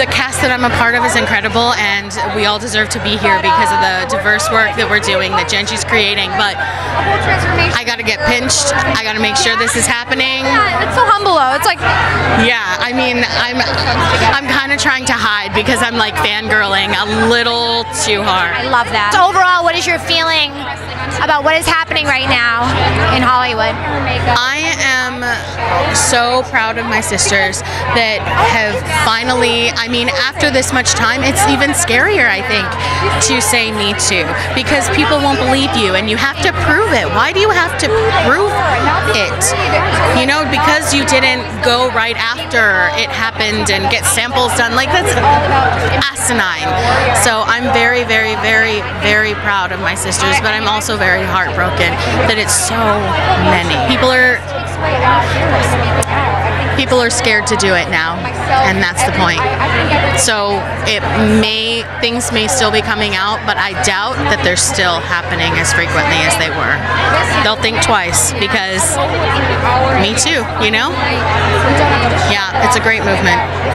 The cast that I'm a part of is incredible, and we all deserve to be here because of the diverse work that we're doing, that Genji's creating. But I gotta get pinched. I gotta make sure this is happening. Yeah, it's so humble though. It's like, yeah, I mean, I'm kind of trying to hide because I'm like fangirling a little too hard. I love that. So overall, what is your feeling about what is happening right now in Hollywood? I am so proud of my sisters that have finally, I mean, after this much time, it's even scarier, I think, to say Me Too, because people won't believe you and you have to prove it. Why do you have to prove it? You know, because you didn't go right after it happened and get samples done, like that's asinine. So I'm very, very, very, very proud of my sisters, but I'm also very heartbroken that it's so many. People are scared to do it now, and that's the point. So things may still be coming out, but I doubt that they're still happening as frequently as they were. They'll think twice because Me Too, you know? Yeah, it's a great movement.